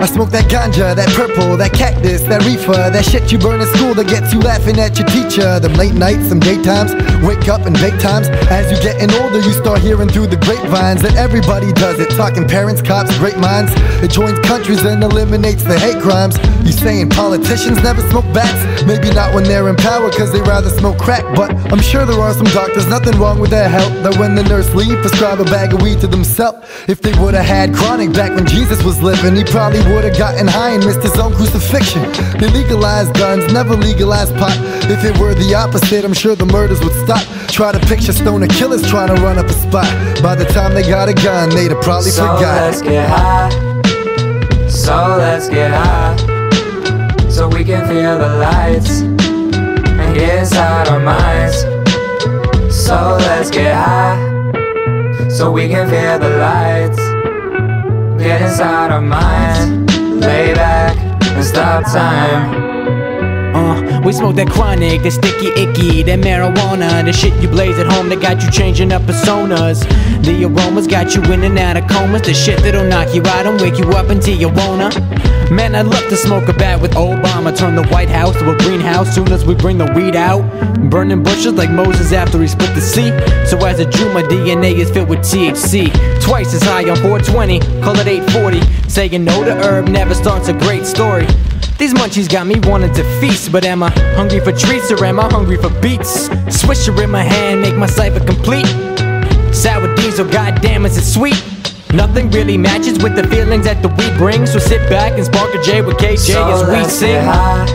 I smoke that ganja, that purple, that cactus, that reefer, that shit you burn in school that gets you laughing at your teacher. Them late nights, some daytimes, wake up and bake times. As you getting older, you start hearing through the grapevines that everybody does it. Talking parents, cops, great minds. It joins countries and eliminates the hate crimes. You saying politicians never smoke bats? Maybe not when they're in power, cause they rather smoke crack. But I'm sure there are some doctors, nothing wrong with their health, that when the nurse leave, prescribe a bag of weed to themselves. If they would've had chronic back when Jesus was living, he probably would've gotten high and missed his own crucifixion. They legalized guns, never legalized pot. If it were the opposite, I'm sure the murders would stop. Try to picture stoner killers trying to run up a spot. By the time they got a gun, they'd have probably forgot. Let's get high. So let's get high, so we can feel the lights and get inside our minds. So let's get high, so we can feel the lights, get inside our minds, lay back and stop time. We smoke that chronic, that sticky icky, that marijuana, the shit you blaze at home that got you changing up personas. The aromas got you in and out of comas, the shit that'll knock you out and wake you up until you wanna. Man, I'd love to smoke a bat with Obama, turn the White House to a greenhouse soon as we bring the weed out. Burning bushes like Moses after he split the sea. So as a Jew, my DNA is filled with THC. Twice as high on 420, call it 840. Saying no to herb never starts a great story. These munchies got me wanting to feast, but am I hungry for treats or am I hungry for beats? Swisher in my hand, make my cipher complete. Sour diesel, goddamn is it sweet. Nothing really matches with the feelings that the weed brings. So sit back and spark a J with KJ as we sing.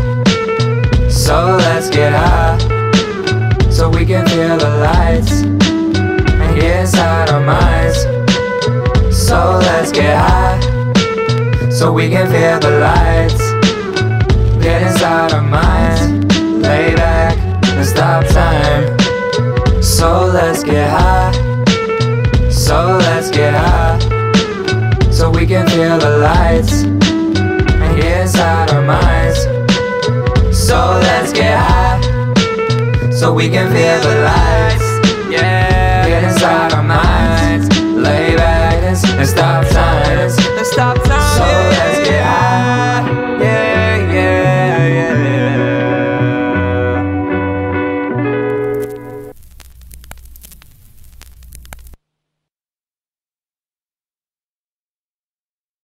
So let's get high, so we can feel the lights and get inside our minds. So let's get high, so we can feel the lights, get inside our minds, lay back and stop time. So let's get high, so let's get high, so we can feel the lights and get inside our minds. So let's get high, so we can feel the lights, yeah, get inside our minds, lay back and stop time.